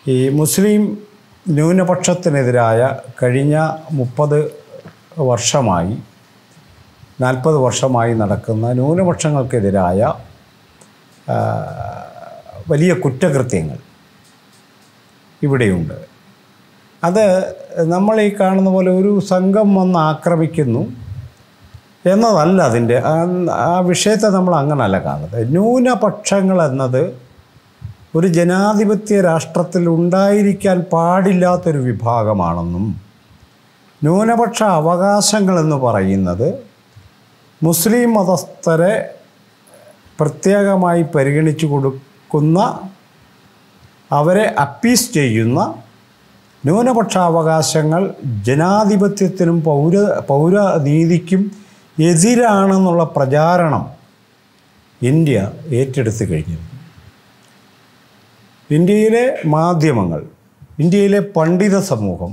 ഈ മുസ്ലിം ന്യൂനപക്ഷത്തിനെതിരായ കഴിഞ്ഞ 30 വർഷമായി 40 വർഷമായി നടക്കുന്ന ന്യൂനപക്ഷങ്ങൾക്കെതിരായ വലിയ കുറ്റകൃത്യങ്ങൾ ഇവിടെയുണ്ട്. അത് നമ്മൾ ഈ കാണുന്ന പോലെ ഒരു സംഘം വന്ന് ആക്രമിക്കുന്നു എന്നതല്ല അതിൻ്റെ ആ വിഷയത്തെ നമ്മൾ അങ്ങനല്ല കാണുന്നത്. ന്യൂനപക്ഷങ്ങൾ എന്നത് ഒരു ജനാധിപത്യ രാഷ്ട്രത്തിൽ ഉണ്ടായിരിക്കാൻ പാടില്ലാത്തൊരു വിഭാഗമാണെന്നും ന്യൂനപക്ഷ അവകാശങ്ങളെന്ന് പറയുന്നത് മുസ്ലിം മതസ്ഥരെ പ്രത്യേകമായി പരിഗണിച്ചു കൊടുക്കുന്ന, അവരെ അപ്പീസ് ചെയ്യുന്ന ന്യൂനപക്ഷാവകാശങ്ങൾ ജനാധിപത്യത്തിനും പൗരനീതിക്കും എതിരാണെന്നുള്ള പ്രചാരണം ഇന്ത്യ ഏറ്റെടുത്തു കഴിഞ്ഞു. ഇന്ത്യയിലെ മാധ്യമങ്ങൾ, ഇന്ത്യയിലെ പണ്ഡിത സമൂഹം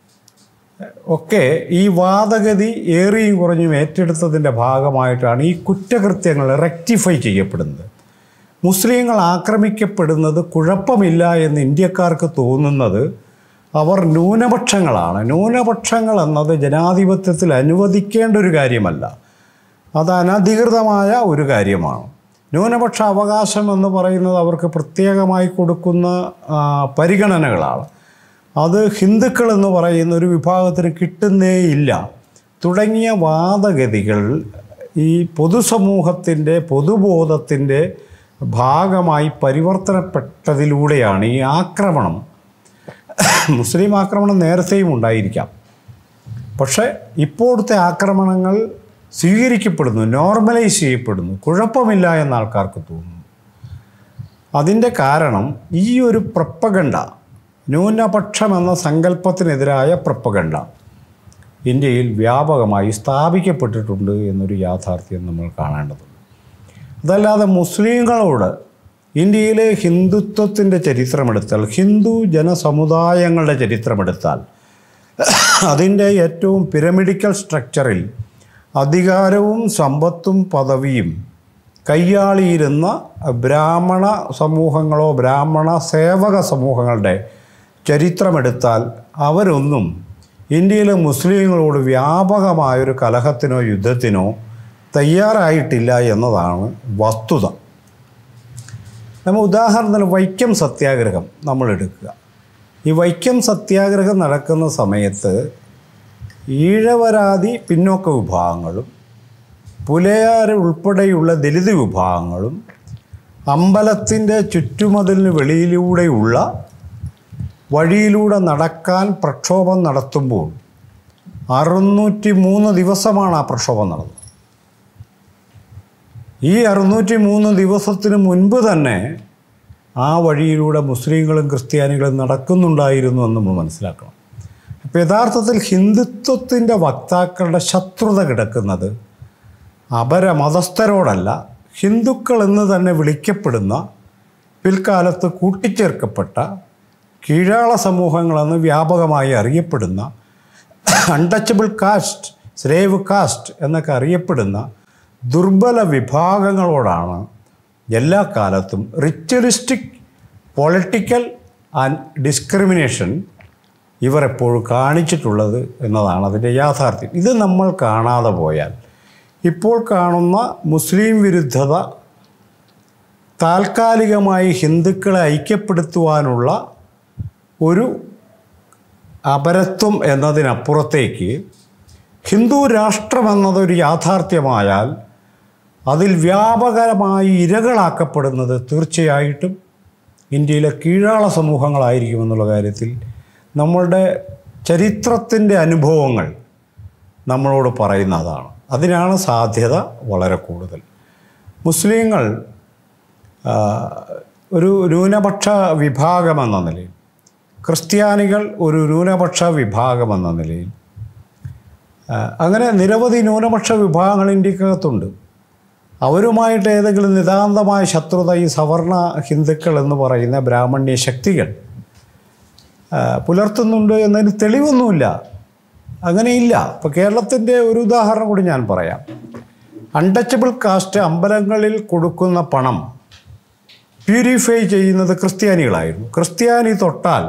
ഒക്കെ ഈ വാദഗതി ഏറിയും കുറഞ്ഞും ഏറ്റെടുത്തതിൻ്റെ ഭാഗമായിട്ടാണ് ഈ കുറ്റകൃത്യങ്ങൾ റെക്ടിഫൈ ചെയ്യപ്പെടുന്നത്. മുസ്ലിങ്ങൾ ആക്രമിക്കപ്പെടുന്നത് കുഴപ്പമില്ല എന്ന് ഇന്ത്യക്കാർക്ക് തോന്നുന്നത് അവർ ന്യൂനപക്ഷങ്ങളാണ്. ന്യൂനപക്ഷങ്ങൾ എന്നത് ജനാധിപത്യത്തിൽ അനുവദിക്കേണ്ട ഒരു കാര്യമല്ല, അത് അനധികൃതമായ ഒരു കാര്യമാണ്. ന്യൂനപക്ഷ അവകാശം എന്ന് പറയുന്നത് അവർക്ക് പ്രത്യേകമായി കൊടുക്കുന്ന പരിഗണനകളാണ്. അത് ഹിന്ദുക്കൾ എന്ന് പറയുന്ന ഒരു വിഭാഗത്തിന് കിട്ടുന്നേയില്ല തുടങ്ങിയ വാദഗതികൾ ഈ പൊതുസമൂഹത്തിൻ്റെ പൊതുബോധത്തിൻ്റെ ഭാഗമായി പരിവർത്തനപ്പെട്ടതിലൂടെയാണ് ഈ ആക്രമണം. മുസ്ലിം ആക്രമണം നേരത്തെയും ഉണ്ടായിരിക്കാം, പക്ഷേ ഇപ്പോഴത്തെ ആക്രമണങ്ങൾ സ്വീകരിക്കപ്പെടുന്നു, നോർമലൈസ് ചെയ്യപ്പെടുന്നു, കുഴപ്പമില്ല എന്ന് ആൾക്കാർക്ക് തോന്നുന്നു. അതിൻ്റെ കാരണം ഈ ഒരു പ്രൊപ്പഗണ്ട, ന്യൂനപക്ഷം എന്ന സങ്കല്പത്തിനെതിരായ പ്രൊപ്പഗണ്ട ഇന്ത്യയിൽ വ്യാപകമായി സ്ഥാപിക്കപ്പെട്ടിട്ടുണ്ട് എന്നൊരു യാഥാർത്ഥ്യം നമ്മൾ കാണേണ്ടതുണ്ട്. അതല്ലാതെ മുസ്ലിങ്ങളോട് ഇന്ത്യയിലെ ഹിന്ദുത്വത്തിൻ്റെ ചരിത്രമെടുത്താൽ, ഹിന്ദു ജനസമുദായങ്ങളുടെ ചരിത്രമെടുത്താൽ, അതിൻ്റെ ഏറ്റവും പിരമിഡിക്കൽ സ്ട്രക്ചറിൽ അധികാരവും സമ്പത്തും പദവിയും കയ്യാളിയിരുന്ന ബ്രാഹ്മണ സമൂഹങ്ങളോ ബ്രാഹ്മണ സേവക സമൂഹങ്ങളുടെ ചരിത്രമെടുത്താൽ അവരൊന്നും ഇന്ത്യയിലെ മുസ്ലിങ്ങളോട് വ്യാപകമായൊരു കലഹത്തിനോ യുദ്ധത്തിനോ തയ്യാറായിട്ടില്ല എന്നതാണ് വസ്തുത. നമ്മൾ ഉദാഹരണത്തിന് വൈക്കം സത്യാഗ്രഹം നമ്മൾ എടുക്കുക. ഈ വൈക്കം സത്യാഗ്രഹം നടക്കുന്ന സമയത്ത് ഈഴവരാതി പിന്നോക്ക വിഭാഗങ്ങളും പുലയാർ ഉൾപ്പെടെയുള്ള ദലിത് വിഭാഗങ്ങളും അമ്പലത്തിൻ്റെ ചുറ്റുമതിലിന് വെളിയിലൂടെയുള്ള വഴിയിലൂടെ നടക്കാൻ പ്രക്ഷോഭം നടത്തുമ്പോൾ 603 ദിവസമാണ് ആ പ്രക്ഷോഭം നടന്നത്. ഈ 603 ദിവസത്തിന് മുൻപ് തന്നെ ആ വഴിയിലൂടെ മുസ്ലിങ്ങളും ക്രിസ്ത്യാനികളും നടക്കുന്നുണ്ടായിരുന്നു എന്ന് നമ്മൾ മനസ്സിലാക്കണം. അപ്പോൾ യഥാർത്ഥത്തിൽ ഹിന്ദുത്വത്തിൻ്റെ വക്താക്കളുടെ ശത്രുത കിടക്കുന്നത് അപരമതസ്ഥരോടല്ല, ഹിന്ദുക്കൾ എന്ന് തന്നെ വിളിക്കപ്പെടുന്ന പിൽക്കാലത്ത് കൂട്ടിച്ചേർക്കപ്പെട്ട കീഴാള സമൂഹങ്ങളെന്ന് വ്യാപകമായി അറിയപ്പെടുന്ന അൺടച്ചബിൾ കാസ്റ്റ്, സ്ലേവ് കാസ്റ്റ് എന്നൊക്കെ അറിയപ്പെടുന്ന ദുർബല വിഭാഗങ്ങളോടാണ് എല്ലാ കാലത്തും റിച്വലിസ്റ്റിക് പൊളിറ്റിക്കൽ ആൻഡ് ഡിസ്ക്രിമിനേഷൻ ഇവർ എപ്പോഴും കാണിച്ചിട്ടുള്ളത് എന്നതാണ് അതിൻ്റെ യാഥാർത്ഥ്യം. ഇത് നമ്മൾ കാണാതെ പോയാൽ ഇപ്പോൾ കാണുന്ന മുസ്ലിം വിരുദ്ധത താൽക്കാലികമായി ഹിന്ദുക്കളെ ഐക്യപ്പെടുത്തുവാനുള്ള ഒരു അപരത്വം എന്നതിനപ്പുറത്തേക്ക് ഹിന്ദു രാഷ്ട്രമെന്നതൊരു യാഥാർത്ഥ്യമായാൽ അതിൽ വ്യാപകമായി ഇരകളാക്കപ്പെടുന്നത് തീർച്ചയായിട്ടും ഇന്ത്യയിലെ കീഴാള സമൂഹങ്ങളായിരിക്കുമെന്നുള്ള കാര്യത്തിൽ നമ്മളുടെ ചരിത്രത്തിൻ്റെ അനുഭവങ്ങൾ നമ്മളോട് പറയുന്നതാണ്. അതിനാണ് സാധ്യത വളരെ കൂടുതൽ. മുസ്ലിങ്ങൾ ഒരു ന്യൂനപക്ഷ വിഭാഗമെന്ന നിലയിൽ, ക്രിസ്ത്യാനികൾ ഒരു ന്യൂനപക്ഷ വിഭാഗമെന്ന നിലയിൽ, അങ്ങനെ നിരവധി ന്യൂനപക്ഷ വിഭാഗങ്ങൾ ഇന്ത്യക്കകത്തുണ്ട്. അവരുമായിട്ട് ഏതെങ്കിലും നിതാന്തമായ ശത്രുത ഈ സവർണ ഹിന്ദുക്കൾ എന്ന് പറയുന്ന ബ്രാഹ്മണ്യ ശക്തികൾ പുലർത്തുന്നുണ്ട് എന്നതിന് തെളിവൊന്നുമില്ല, അങ്ങനെയില്ല. ഇപ്പോൾ കേരളത്തിൻ്റെ ഒരു ഉദാഹരണം കൂടി ഞാൻ പറയാം. അൺടച്ചബിൾ കാസ്റ്റ് അമ്പലങ്ങളിൽ കൊടുക്കുന്ന പണം പ്യൂരിഫൈ ചെയ്യുന്നത് ക്രിസ്ത്യാനികളായിരുന്നു. ക്രിസ്ത്യാനി തൊട്ടാൽ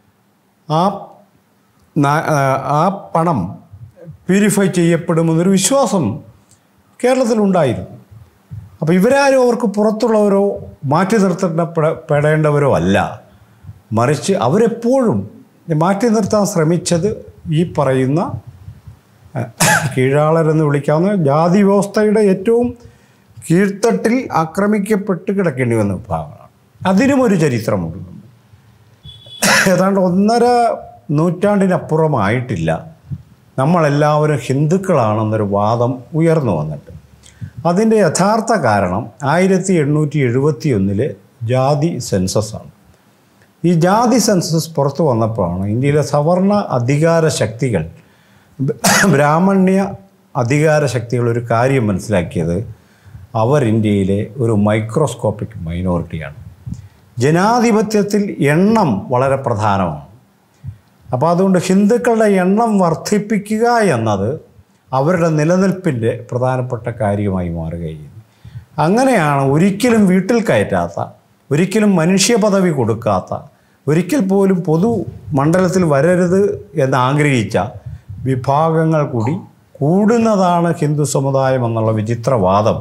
ആ പണം പ്യൂരിഫൈ ചെയ്യപ്പെടുമെന്നൊരു വിശ്വാസം കേരളത്തിലുണ്ടായിരുന്നു. അപ്പോൾ ഇവരാരും അവർക്ക് പുറത്തുള്ളവരോ മാറ്റി നിർത്തപ്പെടേണ്ടവരോ അല്ല. മറിച്ച് അവരെപ്പോഴും മാറ്റി നിർത്താൻ ശ്രമിച്ചത് ഈ പറയുന്ന കീഴാളരെന്ന് വിളിക്കാവുന്ന ജാതി വ്യവസ്ഥയുടെ ഏറ്റവും കീഴ്ത്തട്ടിൽ ആക്രമിക്കപ്പെട്ട് കിടക്കേണ്ടി വന്ന വിഭാഗങ്ങളാണ്. അതിനുമൊരു ചരിത്രമുണ്ട്. ഏതാണ്ട് 1.5 നൂറ്റാണ്ടിനപ്പുറമായിട്ടില്ല നമ്മളെല്ലാവരും ഹിന്ദുക്കളാണെന്നൊരു വാദം ഉയർന്നു വന്നിട്ട്. അതിൻ്റെ യഥാർത്ഥ കാരണം 1871 ജാതി സെൻസസാണ്. ഈ ജാതി സെൻസസ് പുറത്തു വന്നപ്പോഴാണ് ഇന്ത്യയിലെ സവർണ അധികാര ശക്തികൾ, ബ്രാഹ്മണ്യ അധികാര ശക്തികൾ ഒരു കാര്യം മനസ്സിലാക്കിയത്, അവർ ഇന്ത്യയിലെ ഒരു മൈക്രോസ്കോപ്പിക് മൈനോറിറ്റിയാണ്. ജനാധിപത്യത്തിൽ എണ്ണം വളരെ പ്രധാനമാണ്. അപ്പോൾ അതുകൊണ്ട് ഹിന്ദുക്കളുടെ എണ്ണം വർദ്ധിപ്പിക്കുക എന്നത് അവരുടെ നിലനിൽപ്പിൻ്റെ പ്രധാനപ്പെട്ട കാര്യമായി മാറുകയും, അങ്ങനെയാണ് ഒരിക്കലും വീട്ടിൽ കയറ്റാത്ത, ഒരിക്കലും മനുഷ്യ പദവി കൊടുക്കാത്ത, ഒരിക്കൽ പോലും പൊതു മണ്ഡലത്തിൽ വരരുത് എന്നാഗ്രഹിച്ച വിഭാഗങ്ങൾ കൂടി കൂടുന്നതാണ് ഹിന്ദു സമുദായം എന്നുള്ള വിചിത്രവാദം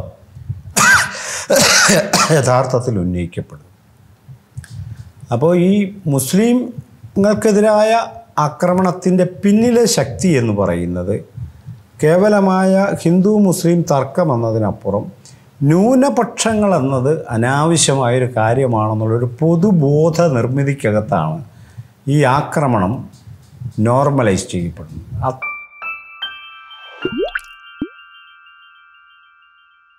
യഥാർത്ഥത്തിൽ ഉന്നയിക്കപ്പെടും. അപ്പോൾ ഈ മുസ്ലിങ്ങൾക്കെതിരായ ആക്രമണത്തിൻ്റെ പിന്നിലെ ശക്തി എന്ന് പറയുന്നത് കേവലമായ ഹിന്ദു മുസ്ലിം തർക്കം എന്നതിനപ്പുറം ന്യൂനപക്ഷങ്ങൾ എന്നത് അനാവശ്യമായൊരു കാര്യമാണെന്നുള്ളൊരു പൊതുബോധ നിർമ്മിതിക്കകത്താണ് ഈ ആക്രമണം നോർമലൈസ് ചെയ്യപ്പെടുന്നത്.